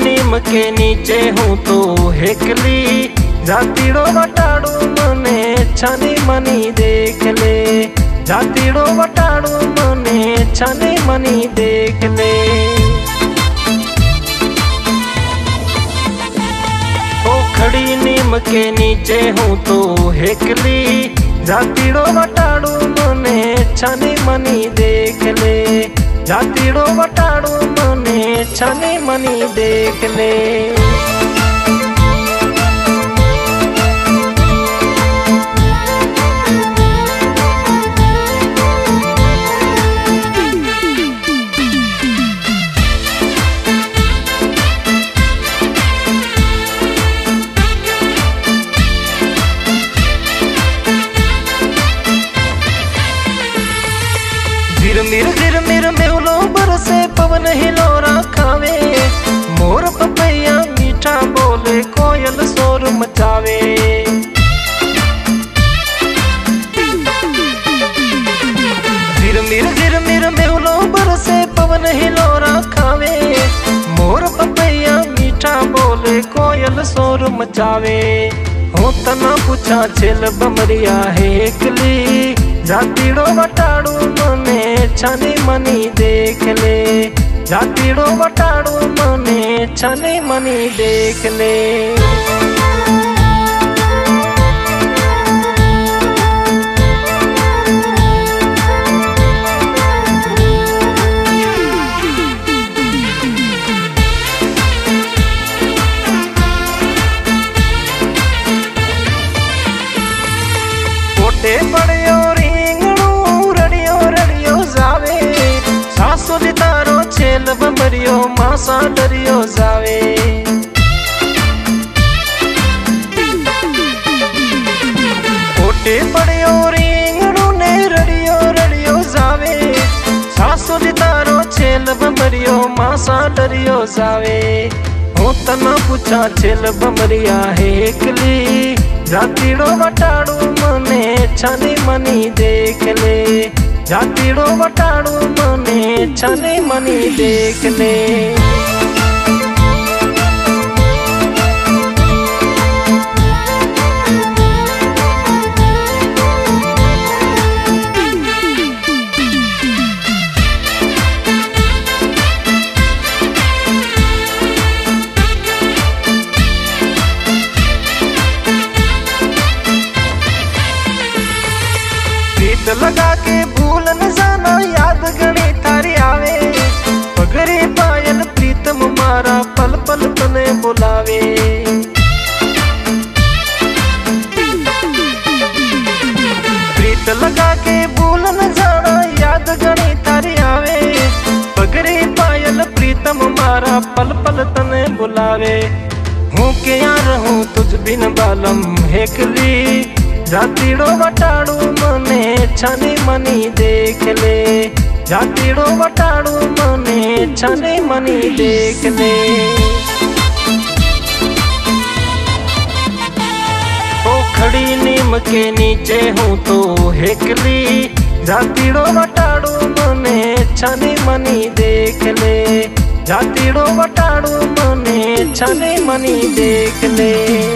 नीम के नीचे हूँ तो हेकली, जातीड़ो वटाड़ू मने छनी मनी देख ले, जातीड़ो वटाड़ू मने छनी मनी देख ले। ओ खड़ी नीम के नीचे हूँ तो हेकली, जातीड़ो वटाड़ू मने छनी मनी देख ले, जातीड़ो वटाड़ू मने छनी मनी देख ले। झिरमिर मेवलो बरसे पवन हिलोरा खावे, मोर पपैया मीठा बोले कोयल शोर मचावे। झिरमिर मेवलो बरसे पवन हिलोरा खावे, मोर पपैया मीठा बोले कोयल शोर मचावे। हो तना पूछा छेल बमरिया हेकली, जातीड़ो वटाड़ू मने छनी मनी देख ले, जातीड़ो वटाड़ू मने छनी मनी देख ले। कोटे पड़ियो तारो छेल बमरियो मासा डरियो जावे। कोटे पड़ियो रिंगणू ने रड़ियो रड़ियो जावे, सासु तारो छेल बमरियो मासा डरियो जावे। हो तना पूछा छेल बमरिया हेकली, जातीड़ो वटाड़ू मने छनी मनी देख ले, जातीड़ो वटाड़ू मने छनी मनी देख ले। प्रीत लगा के भूल न जाना, याद घड़ी थारी आवे, पगड़ी पायल प्रीतम मारा पल पल तने बुलावे। प्रीत लगा के भूल न जाना, याद घड़ी थारी आवे, पगड़ी पायल प्रीतम मारा पल पल तने बुलावे। हूँ के यार हूँ तुझ बिन बालम हेकली, जातीड़ो वटाड़ू मने छनी मनी देख ले, जातीड़ो वटाड़ू मने छनी मनी देख ले। ओ खड़ी नीम के नीचे हूँ तो हेकली, जातीड़ो वटाड़ू मने छनी मनी देख ले, जातीड़ो वटाड़ू मने छनी मनी देख ले।